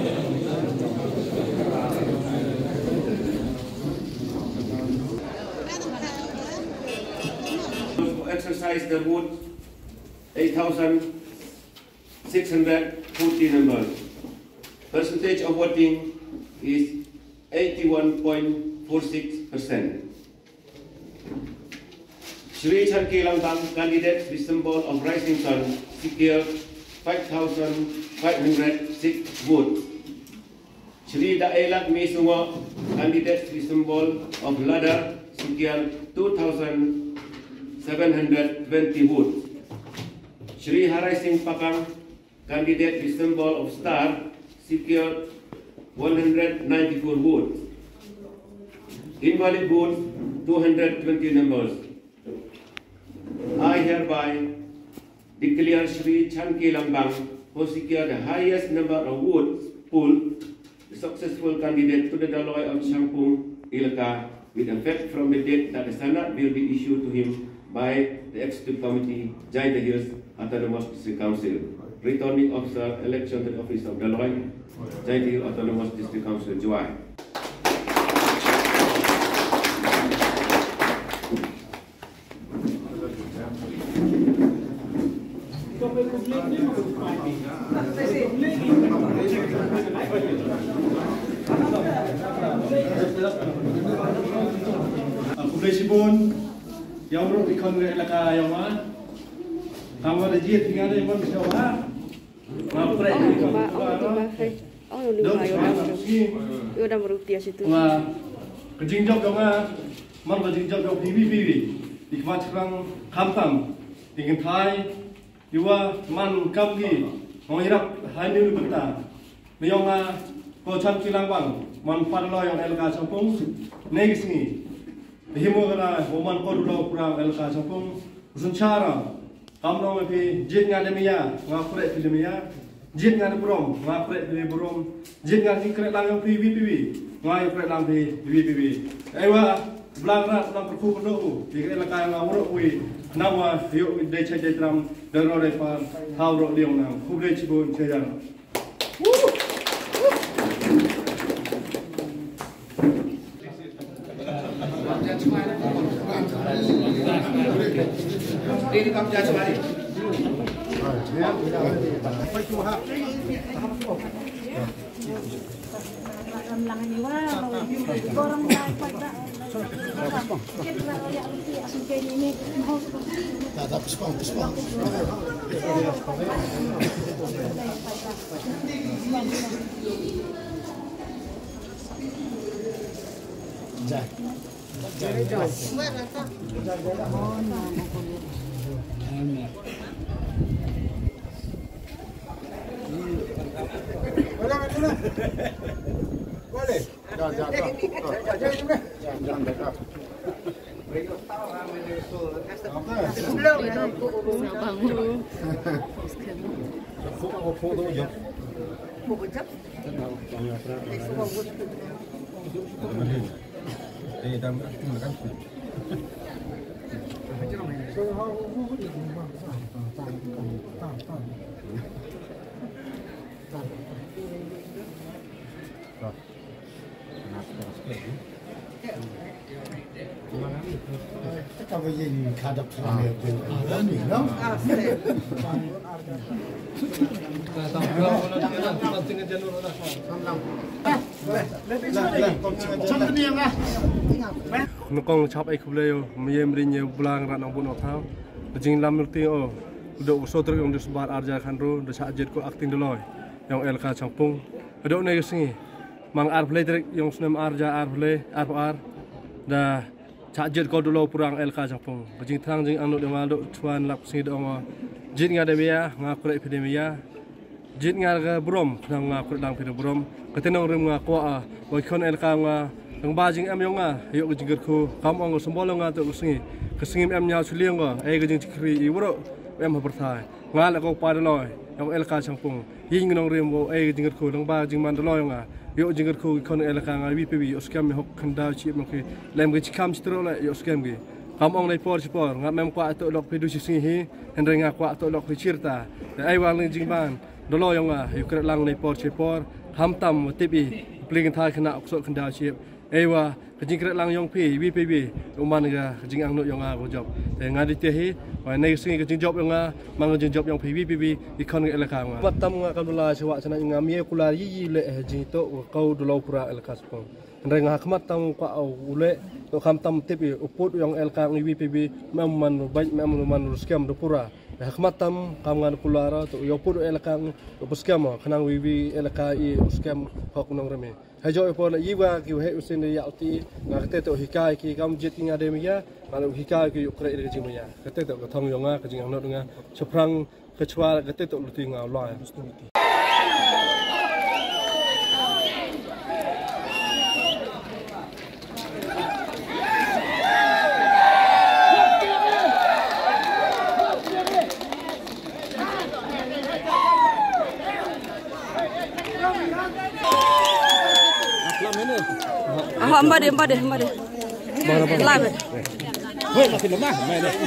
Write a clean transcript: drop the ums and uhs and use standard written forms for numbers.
Exercise the vote 8,640 members. Percentage of voting is 81.46%. Ma Chanki Langbang, candidate with symbol of rising sun, secured 5,506 votes. Syllad candidate with symbol of ladder, secured 2,720 votes. Rising Pakang, candidate with symbol of star, secured 194 votes. Invalid votes 220 numbers. I hereby declare Ma Chanki Langbang, who secured the highest number of votes polled, the successful candidate to the Dolloi of Shangpung, Elaka, with effect from the date that the Syllad will be issued to him by the Executive Committee, Giant Hills Autonomous District Council. Returning Officer, election to the office of Dolloi, Giant Hills Autonomous District Council, July. Kumpulan yang berada di kawasan Elaka yang mana, kamu ada jiat tinggal di mana sekolah, ngapu rek di kawasan. Oh, udah merupiah situ. Kejingjok dong mar kejingjok dong PVP di kawasan Kampam, dengan Thai, Iwa man kamgi, mengirap hanil bentar, meyonga Ma Chanki Langbang, man parlo yang Elaka Shangpung, negis ni. Himo kana homan kodulo kurang Elaka Shangpung sencara kamno mepi jit ngane miya ngapre filmia jit ngane brom ngapre di brom jit ngane kre lang PVP ngai kre lang PVP ewa blangrat lang perku kono di Elaka ngawro wi nawa yo de chai tram dorore par hawro liong nang kubre chibon chejang Ini kamu jangan semari. Boleh? Jangan. Kalau yang kadap sampai tu, ada ni, no? Nukong chop ai kubleo, miem rinye bulang rat nang bunok thau. Jing lam nurti o, do sotro yang disbar arja khanro, do sajit ko acting Dolloi, yang Elaka Shangpung. Do ne singi, mang ar play trek yang snem arja ar play ar da sajit ko Dolloi purang Elaka Shangpung. Jing thang jing anu de mal do tuan lap singi do ngo. Jit nga de bia, nga kure epidemia. Jit nga ga brom, nang nga kure dang pide brom. Katenong rim nga kwa wa kon Elaka nga ang bajing am yonga yo jingger ko kam ang sembolong nga to usingi kesingim am nya suliang ga ai gajing chikri iwro am haberthai ngal ko pa Dolloi yang Elaka Shangpung ying nong rembo ai jingger ko nang bajing man Dolloi nga yo jingger ko kon Elaka nga VPV oskam me hok khanda chi mo ki lem gi chikam chitro la yo oskam gi kam ang nei por ngam mem kwa to lok pedu singi hi hendre nga kwa to lok chirta ai wang jing ban Dolloi yang yuk kret lang nei por chepor hamtam tipi pelingin thai kena oksok kendal chip ewa kejing kret lang yong pi VPB uman ga kejing ang no yong go job ngadi tehi wa nei singi kejing job yong mang kejing job yong pi VPB ikon elaka nga patam nga kamula sewa sana nga mie kula yi le jing to kau Dolloi pura elaka spong ndai nga khmat tam ko ule to hamtam tipi uput yong elaka ngi VPB memman baik memman man scam do pura khmatam kam ngan pulara to yopur elaka to scam khanang wiwi elaka I scam hok nong reme hajo por la yiwa ki he usin ya uti ngate to hikai ki kam jit nga de mia malu hikai ki ukre de jing mia kate to thong yonga ka jing ang no nga seprang kechwa kate to luti nga lo Mbak deh. Live. Hei, makin lemah, main deh.